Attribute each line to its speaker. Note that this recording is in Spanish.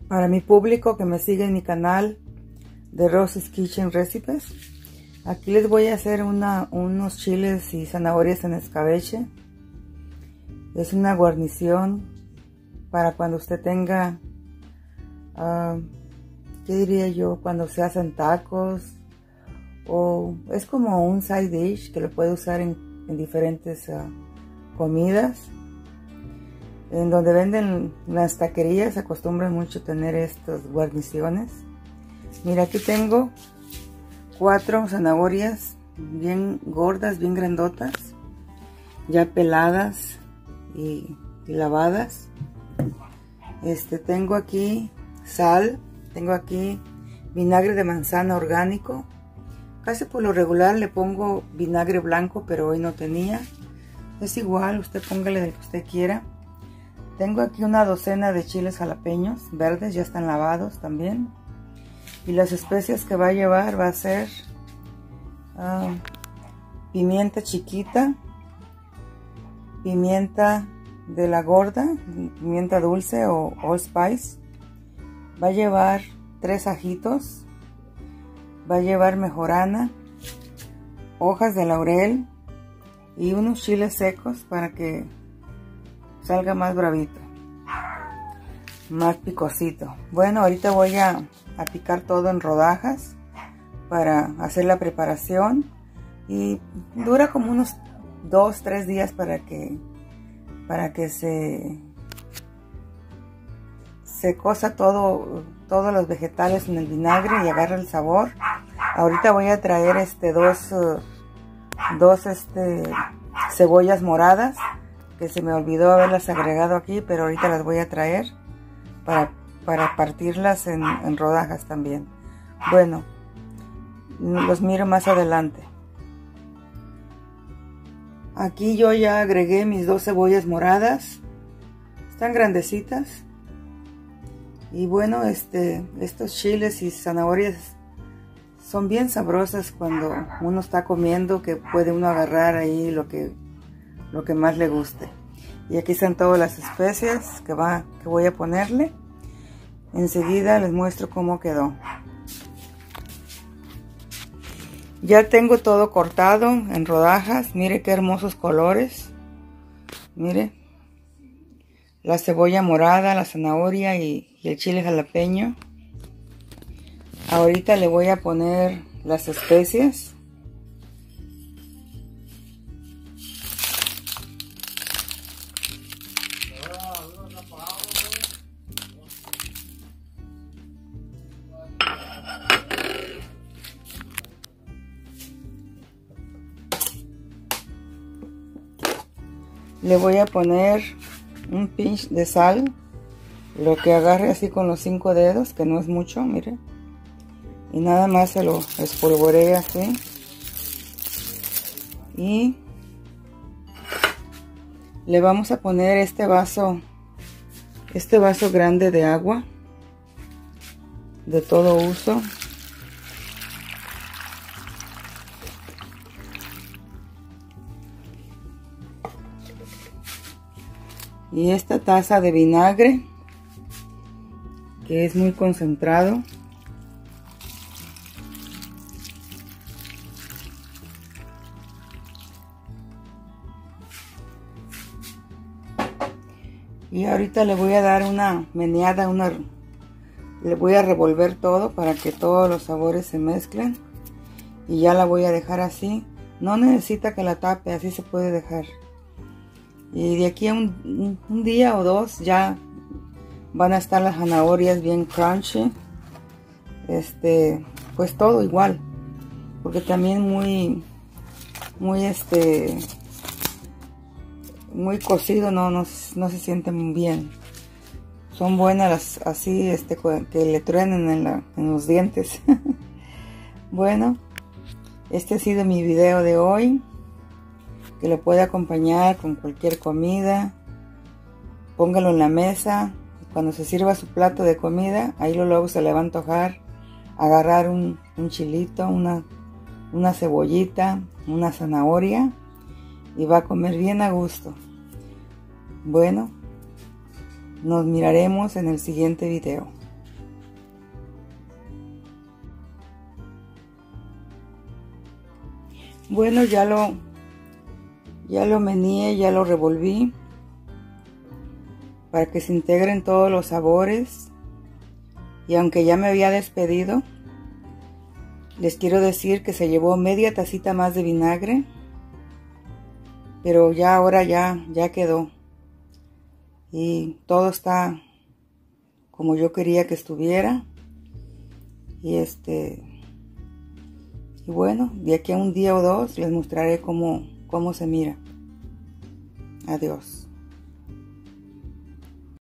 Speaker 1: Para mi público que me sigue en mi canal de Rosy's Kitchen Recipes, aquí les voy a hacer unos chiles y zanahorias en escabeche. Es una guarnición para cuando usted tenga, ¿qué diría yo? Cuando se hacen tacos, o es como un side dish que lo puede usar en diferentes comidas. En donde venden las taquerías se acostumbran mucho tener estas guarniciones. Mira, aquí tengo 4 zanahorias bien gordas, bien grandotas, ya peladas y lavadas. Tengo aquí sal, tengo aquí vinagre de manzana orgánico. Casi por lo regular le pongo vinagre blanco, pero hoy no tenía. Es igual, usted póngale del que usted quiera. Tengo aquí una docena de chiles jalapeños verdes, ya están lavados también. Y las especias que va a llevar va a ser pimienta chiquita, pimienta de la gorda, pimienta dulce o allspice. Va a llevar 3 ajitos, va a llevar mejorana, hojas de laurel y unos chiles secos para que salga más bravito, más picosito. Bueno, ahorita voy a picar todo en rodajas para hacer la preparación y dura como unos 2-3 días para que se cosa todos los vegetales en el vinagre y agarre el sabor. Ahorita voy a traer dos cebollas moradas que se me olvidó haberlas agregado aquí, pero ahorita las voy a traer para partirlas en rodajas también. Bueno, los miro más adelante. Aquí yo ya agregué mis 2 cebollas moradas, están grandecitas. Y bueno, estos chiles y zanahorias son bien sabrosas cuando uno está comiendo, que puede uno agarrar ahí lo que más le guste. Y aquí están todas las especias que voy a ponerle. Enseguida les muestro cómo quedó. Ya tengo todo cortado en rodajas. Mire qué hermosos colores. Mire, la cebolla morada, la zanahoria y el chile jalapeño. Ahorita le voy a poner las especias. Le voy a poner un pinch de sal, lo que agarre así con los 5 dedos, que no es mucho, mire. Y nada más se lo espolvorea así. Y le vamos a poner este vaso grande de agua, de todo uso. Y esta taza de vinagre, que es muy concentrado. Y ahorita le voy a dar una meneada, le voy a revolver todo para que todos los sabores se mezclen. Y ya la voy a dejar así. No necesita que la tape, así se puede dejar. Y de aquí a un día o 2 ya van a estar las zanahorias bien crunchy. Pues todo igual, porque también muy cocido no se sienten bien. Son buenas así, que le truenen en los dientes. Bueno, este ha sido mi video de hoy, que lo puede acompañar con cualquier comida. Póngalo en la mesa. Cuando se sirva su plato de comida, ahí luego se le va a antojar agarrar un chilito, una cebollita, una zanahoria, y va a comer bien a gusto. Bueno, nos miraremos en el siguiente video. Bueno, ya lo meneé, ya lo revolví para que se integren todos los sabores. Y aunque ya me había despedido, les quiero decir que se llevó media tacita más de vinagre, pero ya ahora ya quedó. Y todo está como yo quería que estuviera. Y bueno, de aquí a un día o dos les mostraré cómo se mira. Adiós.